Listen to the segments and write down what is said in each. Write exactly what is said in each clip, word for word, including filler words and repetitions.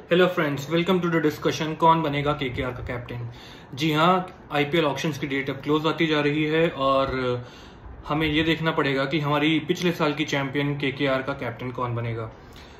Hello friends, welcome to the discussion कौन बनेगा KKR का कैप्टन। जी हाँ, आईपीएल ऑक्शंस की डेट अब क्लोज आती जा रही है और हमें ये देखना पड़ेगा कि हमारी पिछले साल की चैंपियन केकेआर का कैप्टन कौन बनेगा।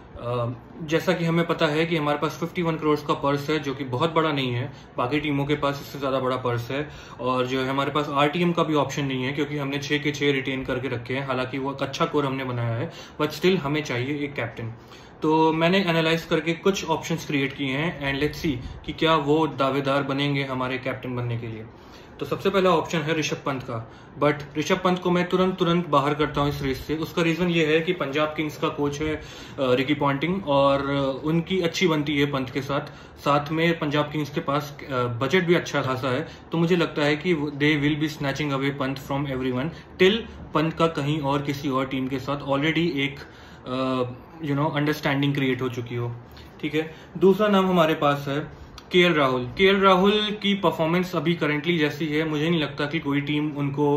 जैसा कि हमें पता है कि हमारे पास इक्यावन करोड़ का पर्स है, जो कि बहुत बड़ा नहीं है। बाकी टीमों के पास इससे ज़्यादा बड़ा पर्स है और जो है हमारे पास आरटीएम का भी ऑप्शन नहीं है, क्योंकि हमने छः के छः रिटेन करके रखे हैं। हालांकि वो एक अच्छा कोर हमने बनाया है, बट स्टिल हमें चाहिए एक कैप्टन। तो मैंने एनालाइज करके कुछ ऑप्शंस क्रिएट किए हैं एंड लेट्स सी कि क्या वो दावेदार बनेंगे हमारे कैप्टन बनने के लिए। तो सबसे पहला ऑप्शन है ऋषभ पंत का, बट ऋषभ पंत को मैं तुरंत तुरंत बाहर करता हूँ इस रेस से। उसका रीज़न ये है कि पंजाब किंग्स का कोच है रिकी पॉन्टिंग और उनकी अच्छी बनती है पंत के साथ। साथ में पंजाब किंग्स के पास बजट भी अच्छा खासा है, तो मुझे लगता है कि they will be snatching away Pant from everyone till Pant का कहीं और किसी और टीम के साथ ऑलरेडी एक यू नो अंडरस्टैंडिंग क्रिएट हो चुकी हो। ठीक है, दूसरा नाम हमारे पास है केएल राहुल। केएल राहुल की परफॉर्मेंस अभी करंटली जैसी है, मुझे नहीं लगता कि कोई टीम उनको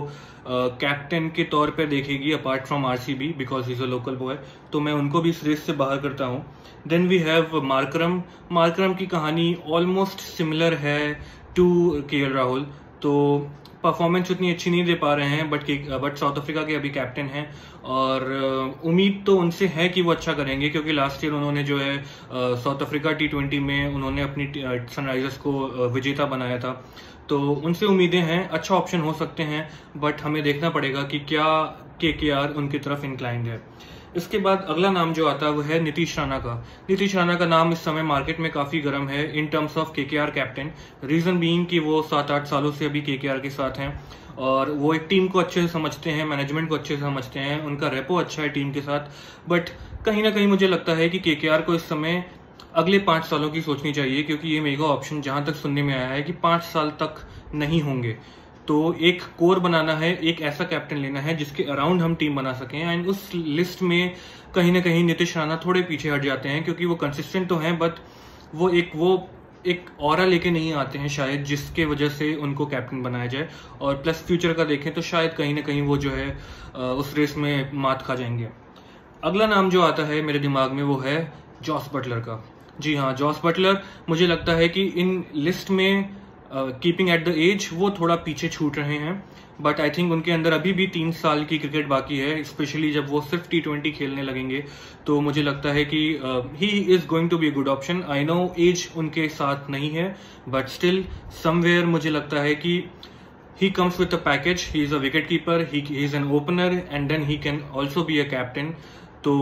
कैप्टन uh, के तौर पे देखेगी apart from RCB, because is a local boy. तो मैं उनको भी इस रेस से बाहर करता हूँ। Then we have Markram. Markram की कहानी ऑलमोस्ट सिमिलर है टू केएल राहुल, तो परफॉर्मेंस उतनी अच्छी नहीं दे पा रहे हैं, बट बट साउथ अफ्रीका के अभी कैप्टन हैं और उम्मीद तो उनसे है कि वो अच्छा करेंगे, क्योंकि लास्ट ईयर उन्होंने जो है साउथ अफ्रीका टी ट्वेंटी में उन्होंने अपनी सनराइजर्स को विजेता बनाया था। तो उनसे उम्मीदें हैं, अच्छा ऑप्शन हो सकते हैं, बट हमें देखना पड़ेगा कि क्या केकेआर उनकी तरफ इंक्लाइंड है। इसके बाद अगला नाम जो आता है वो है नीतीश राणा का। नीतीश राणा का नाम इस समय मार्केट में काफी गर्म है in terms of KKR captain. Reason being कि वो सात आठ सालों से अभी केकेआर के साथ हैं और वो एक टीम को अच्छे से समझते हैं, मैनेजमेंट को अच्छे से समझते हैं, उनका रेपो अच्छा है टीम के साथ। बट कहीं ना कहीं मुझे लगता है कि केकेआर को इस समय अगले पांच सालों की सोचनी चाहिए, क्योंकि ये मेगा ऑप्शन जहां तक सुनने में आया है कि पांच साल तक नहीं होंगे। तो एक कोर बनाना है, एक ऐसा कैप्टन लेना है जिसके अराउंड हम टीम बना सकें। एंड उस लिस्ट में कहीं ना कहीं नीतीश राणा थोड़े पीछे हट जाते हैं, क्योंकि वो कंसिस्टेंट तो हैं, बट वो एक वो एक ऑरा लेके नहीं आते हैं शायद, जिसके वजह से उनको कैप्टन बनाया जाए। और प्लस फ्यूचर का देखें तो शायद कहीं ना कहीं वो जो है उस रेस में मात खा जाएंगे। अगला नाम जो आता है मेरे दिमाग में वो है जॉस बटलर का। जी हाँ, जॉस बटलर मुझे लगता है कि इन लिस्ट में कीपिंग एट द एज वो थोड़ा पीछे छूट रहे हैं, बट आई थिंक उनके अंदर अभी भी तीन साल की क्रिकेट बाकी है, स्पेशली जब वो सिर्फ टी ट्वेंटी खेलने लगेंगे। तो मुझे लगता है कि he is going to be a good option. I know age उनके साथ नहीं है, बट स्टिल समवेयर मुझे लगता है कि he comes with a package. He is a wicket keeper, he, he is an opener, and then he can also be a captain. तो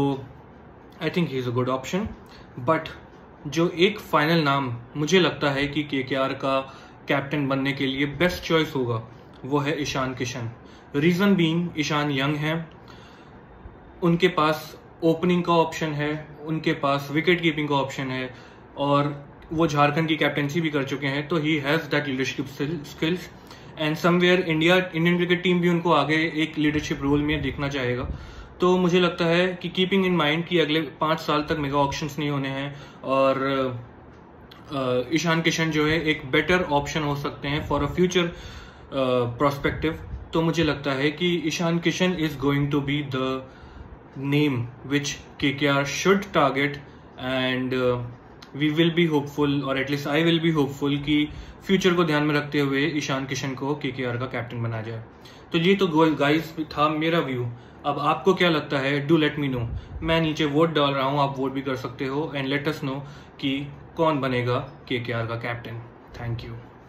I think he is a good option. But जो एक final नाम मुझे लगता है कि KKR का captain बनने के लिए बेस्ट चॉइस होगा वो है Ishan Kishan. Reason being, Ishan young हैं, उनके पास ओपनिंग का ऑप्शन है, उनके पास विकेट कीपिंग का ऑप्शन है और वो झारखंड की कैप्टनसी भी कर चुके हैं। तो he has that leadership skills and somewhere India Indian cricket team भी उनको आगे एक लीडरशिप रोल में देखना चाहेगा। तो मुझे लगता है कि कीपिंग इन माइंड कि अगले पाँच साल तक मेगा ऑप्शंस नहीं होने हैं और ईशान किशन जो है एक बेटर ऑप्शन हो सकते हैं फॉर अ फ्यूचर प्रोस्पेक्टिव। तो मुझे लगता है कि Ishan Kishan is going to be the name which KKR should target and we will be hopeful, और at least I will be hopeful कि फ्यूचर को ध्यान में रखते हुए ईशान किशन को केकेआर का कैप्टन बनाया जाए। तो ये तो गोल गाइस था मेरा व्यू। अब आपको क्या लगता है? Do let me know. मैं नीचे वोट डाल रहा हूँ, आप वोट भी कर सकते हो एंड लेट अस नो कि कौन बनेगा केकेआर का कैप्टन। Thank you.